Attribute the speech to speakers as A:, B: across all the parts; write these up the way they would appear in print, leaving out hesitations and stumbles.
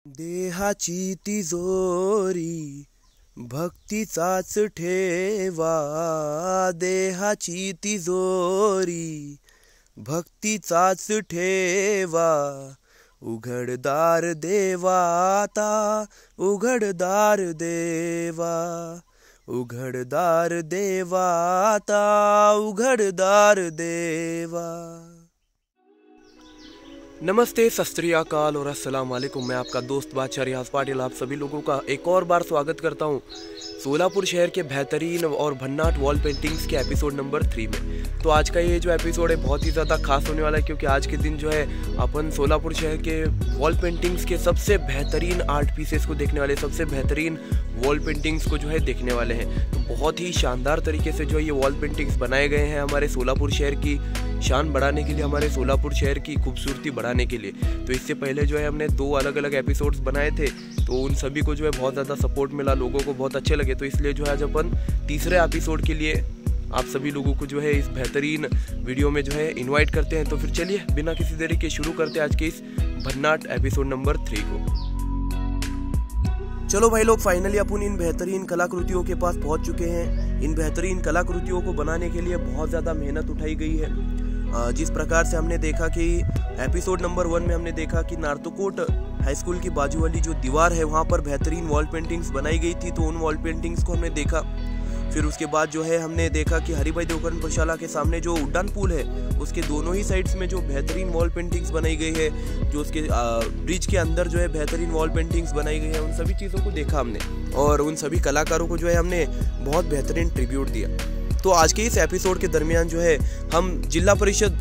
A: देहाची तिजोरी भक्तीचाच ठेवा, देहाची तिजोरी भक्तीचाच ठेवा. उघडदार देवा आता, उघडदार देवा, उघडदार देवा आता, उघडदार देवा. नमस्ते, सत श्री अकाल और अस्सलाम वालेकुम. मैं आपका दोस्त बादशाह रियाज पाटिल आप सभी लोगों का एक और बार स्वागत करता हूं सोलापुर शहर के बेहतरीन और भन्नाट वॉल पेंटिंग्स के एपिसोड नंबर 3 में. तो आज का ये जो एपिसोड है बहुत ही ज़्यादा खास होने वाला है, क्योंकि आज के दिन जो है अपन सोलापुर शहर के वॉल पेंटिंग्स के सबसे बेहतरीन आर्ट पीसेस को देखने वाले, सबसे बेहतरीन वॉल पेंटिंग्स को जो है देखने वाले हैं. तो बहुत ही शानदार तरीके से जो है ये वॉल पेंटिंग्स बनाए गए हैं हमारे सोलापुर शहर की शान बढ़ाने के लिए, हमारे सोलापुर शहर की खूबसूरती बढ़ाने के लिए. तो इससे पहले जो है हमने 2 अलग अलग एपिसोड्स बनाए थे, तो उन सभी को जो है बहुत ज़्यादा सपोर्ट मिला, लोगों को बहुत अच्छे लगे. तो इसलिए जो है आज अपन तीसरे एपिसोड के लिए आप सभी लोगों को जो है इस बेहतरीन वीडियो में जो है इनवाइट करते हैं. तो फिर चलिए बिना किसी देरी के शुरू करते हैं आज के इस भन्नाट एपिसोड नंबर 3 को. चलो भाई लोग, फाइनली अपन इन बेहतरीन कलाकृतियों के पास पहुंच चुके हैं. इन बेहतरीन कलाकृतियों को बनाने के लिए बहुत ज़्यादा मेहनत उठाई गई है. जिस प्रकार से हमने देखा कि एपिसोड नंबर 1 में हमने देखा कि नार्तोकोट हाई स्कूल की बाजू वाली जो दीवार है वहाँ पर बेहतरीन वॉल पेंटिंग्स बनाई गई थी, तो उन वॉल पेंटिंग्स को हमने देखा. फिर उसके बाद जो है हमने देखा कि हरिभाई देवकरण प्रशाला के सामने जो उड्डान पुल है उसके दोनों ही साइड्स में जो बेहतरीन वॉल पेंटिंग्स बनाई गई है, जो उसके ब्रिज के अंदर जो है बेहतरीन वॉल पेंटिंग्स बनाई गई है, उन सभी चीज़ों को देखा हमने और उन सभी कलाकारों को जो है हमने बहुत बेहतरीन ट्रिब्यूट दिया. तो आज के इस एपिसोड के दरमियान जो है हम जिला परिषद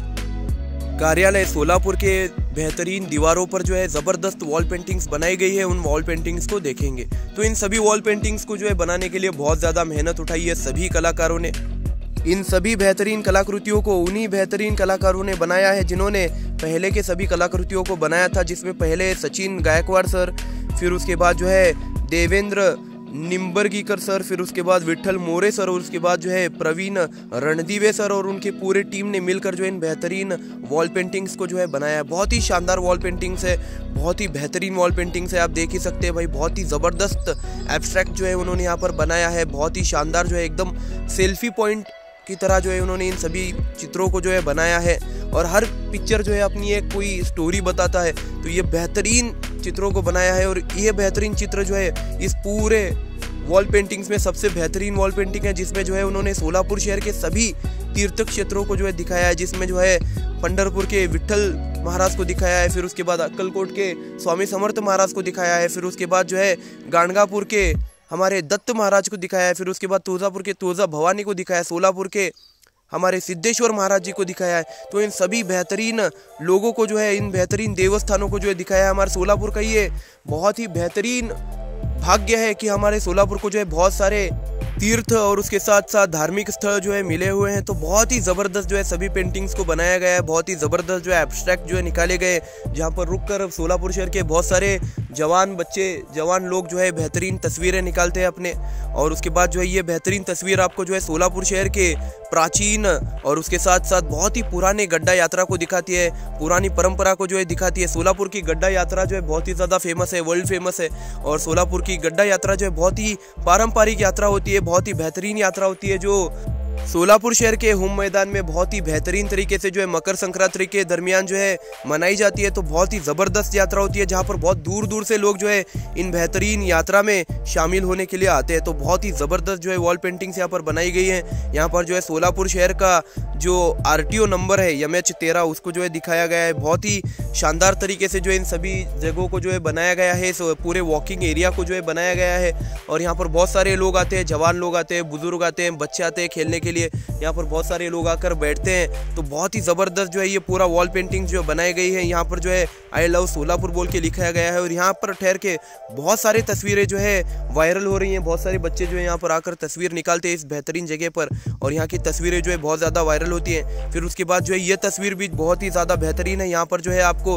A: कार्यालय सोलापुर के बेहतरीन दीवारों पर जो है ज़बरदस्त वॉल पेंटिंग्स बनाई गई है, उन वॉल पेंटिंग्स को देखेंगे. तो इन सभी वॉल पेंटिंग्स को जो है बनाने के लिए बहुत ज़्यादा मेहनत उठाई है सभी कलाकारों ने. इन सभी बेहतरीन कलाकृतियों को उन्हीं बेहतरीन कलाकारों ने बनाया है जिन्होंने पहले के सभी कलाकृतियों को बनाया था, जिसमें पहले सचिन गायकवाड़ सर, फिर उसके बाद जो है देवेंद्र निम्बर्गीकर सर, फिर उसके बाद विठल मोरे सर और उसके बाद जो है प्रवीण रणदीवे सर और उनके पूरे टीम ने मिलकर जो इन बेहतरीन वॉल पेंटिंग्स को जो है बनाया है. बहुत ही शानदार वॉल पेंटिंग्स है, बहुत ही बेहतरीन वॉल पेंटिंग्स है. आप देख ही सकते हैं भाई, बहुत ही ज़बरदस्त एब्स्ट्रैक्ट जो है उन्होंने यहाँ पर बनाया है. बहुत ही शानदार जो है एकदम सेल्फी पॉइंट की तरह जो है उन्होंने इन सभी चित्रों को जो है बनाया है, और हर पिक्चर जो है अपनी एक कोई स्टोरी बताता है. तो ये बेहतरीन चित्रों को बनाया है और ये बेहतरीन चित्र जो है इस पूरे वॉल पेंटिंग्स में सबसे बेहतरीन वॉल पेंटिंग है, जिसमें जो है उन्होंने सोलापुर शहर के सभी तीर्थ क्षेत्रों को जो है दिखाया है, जिसमें जो है पंढरपुर के विठल महाराज को दिखाया है, फिर उसके बाद अक्कलकोट के स्वामी समर्थ महाराज को दिखाया है, फिर उसके बाद जो है गाणगापुर के हमारे दत्त महाराज को दिखाया है, फिर उसके बाद तुळजापुर के तुळजा भवानी को दिखाया है, सोलापुर के हमारे सिद्धेश्वर महाराज जी को दिखाया है. तो इन सभी बेहतरीन लोगों को जो है, इन बेहतरीन देवस्थानों को जो है दिखाया है. हमारे सोलापुर का ये बहुत ही बेहतरीन भाग्य है कि हमारे सोलापुर को जो है बहुत सारे तीर्थ और उसके साथ साथ धार्मिक स्थल जो है मिले हुए हैं. तो बहुत ही ज़बरदस्त जो है सभी पेंटिंग्स को बनाया गया है, बहुत ही ज़बरदस्त जो है एब्स्ट्रैक्ट जो है निकाले गए, जहाँ पर रुककर सोलापुर शहर के बहुत सारे जवान बच्चे, जवान लोग जो है बेहतरीन तस्वीरें निकालते हैं अपने. और उसके बाद जो है ये बेहतरीन तस्वीर आपको जो है सोलापुर शहर के प्राचीन और उसके साथ साथ बहुत ही पुराने गड्ढा यात्रा को दिखाती है, पुरानी परंपरा को जो है दिखाती है. सोलापुर की गड्ढा यात्रा जो है बहुत ही ज़्यादा फेमस है, वर्ल्ड फेमस है, और सोलापुर की गड्ढा यात्रा जो है बहुत ही पारंपरिक यात्रा होती है, बहुत ही बेहतरीन यात्रा होती है, जो सोलापुर शहर के हुम मैदान में बहुत ही बेहतरीन तरीके से जो है मकर संक्रांति के दरमियान जो है मनाई जाती है. तो बहुत ही ज़बरदस्त यात्रा होती है, जहाँ पर बहुत दूर दूर से लोग जो है इन बेहतरीन यात्रा में शामिल होने के लिए आते हैं. तो बहुत ही ज़बरदस्त जो है वॉल पेंटिंग्स यहाँ पर बनाई गई हैं. यहाँ पर जो है सोलापुर शहर का जो RTO नंबर है MH13 उसको जो है दिखाया गया है. बहुत ही शानदार तरीके से जो इन सभी जगहों को जो है बनाया गया है, पूरे वॉकिंग एरिया को जो है बनाया गया है. और यहाँ पर बहुत सारे लोग आते हैं, जवान लोग आते हैं, बुजुर्ग आते हैं, बच्चे आते हैं खेलने के लिए. यहाँ पर बहुत सारे लोग आकर बैठते हैं. तो बहुत ही ज़बरदस्त जो है ये पूरा वॉल पेंटिंग जो बनाई गई है. यहाँ पर जो है आई लव सोलापुर बोल के लिखाया गया है, और यहाँ पर ठहर के बहुत सारी तस्वीरें जो है वायरल हो रही हैं. बहुत सारे बच्चे जो है यहाँ पर आकर तस्वीर निकालते हैं इस बेहतरीन जगह पर, और यहाँ की तस्वीरें जो है बहुत ज़्यादा वायरल होती हैं. फिर उसके बाद जो है ये तस्वीर भी बहुत ही ज़्यादा बेहतरीन है. यहाँ पर जो है आपको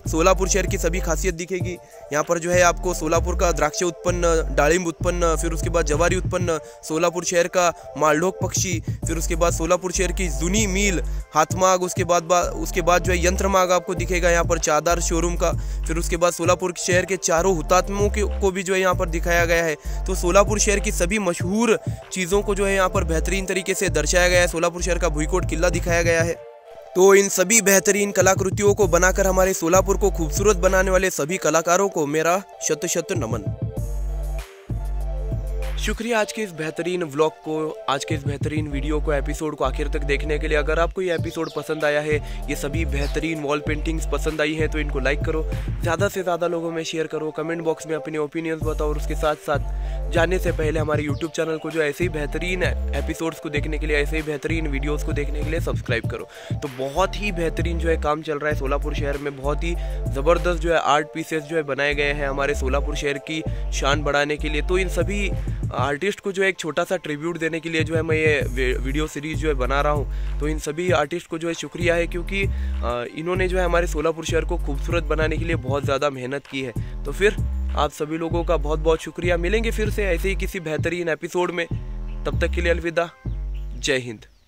A: सोलापुर शहर की सभी खासियत दिखेगी। यहाँ पर जो है आपको सोलापुर का द्राक्ष उत्पन्न, डालिम उत्पन्न, फिर उसके बाद जवारी उत्पन्न, सोलापुर शहर का मालढोक पक्षी, फिर उसके बाद सोलापुर शहर की जूनी मील हाथमाग, उसके बाद जो है यंत्रमाग आपको दिखेगा यहाँ पर चादर शोरूम का। फिर उसके बाद सोलापुर शहर के चारों हुतात्मों को भी जो है यहाँ पर दिखाया गया है। तो सोलापुर शहर की सभी मशहूर चीज़ों को जो है यहाँ पर बेहतरीन तरीके से दर्शाया गया है। सोलापुर शहर का भुईकोट किला दिखाया गया है। तो इन सभी बेहतरीन कलाकृतियों को बनाकर हमारे सोलापुर को खूबसूरत बनाने वाले सभी कलाकारों को मेरा शत शत नमन। शुक्रिया आज के इस बेहतरीन व्लॉग को, आज के इस बेहतरीन वीडियो को, एपिसोड को आखिर तक देखने के लिए। अगर आपको ये एपिसोड पसंद आया है, ये सभी बेहतरीन वॉल पेंटिंग्स पसंद आई हैं, तो इनको लाइक करो, ज़्यादा से ज़्यादा लोगों में शेयर करो, कमेंट बॉक्स में अपने ओपिनियंस बताओ, और उसके साथ साथ जाने से पहले हमारे यूट्यूब चैनल को जो ऐसे ही बेहतरीन एपिसोड्स को देखने के लिए, ऐसे ही बेहतरीन वीडियोज़ को देखने के लिए सब्सक्राइब करो। तो बहुत ही बेहतरीन जो है काम चल रहा है सोलापुर शहर में। बहुत ही ज़बरदस्त जो है आर्ट पीसेस जो है बनाए गए हैं हमारे सोलापुर शहर की शान बढ़ाने के लिए। तो इन सभी आर्टिस्ट को जो है एक छोटा सा ट्रिब्यूट देने के लिए जो है मैं ये वीडियो सीरीज़ जो है बना रहा हूँ। तो इन सभी आर्टिस्ट को जो है शुक्रिया है, क्योंकि इन्होंने जो है हमारे सोलापुर शहर को खूबसूरत बनाने के लिए बहुत ज़्यादा मेहनत की है। तो फिर आप सभी लोगों का बहुत बहुत शुक्रिया। मिलेंगे फिर से ऐसे ही किसी बेहतरीन एपिसोड में, तब तक के लिए अलविदा, जय हिंद।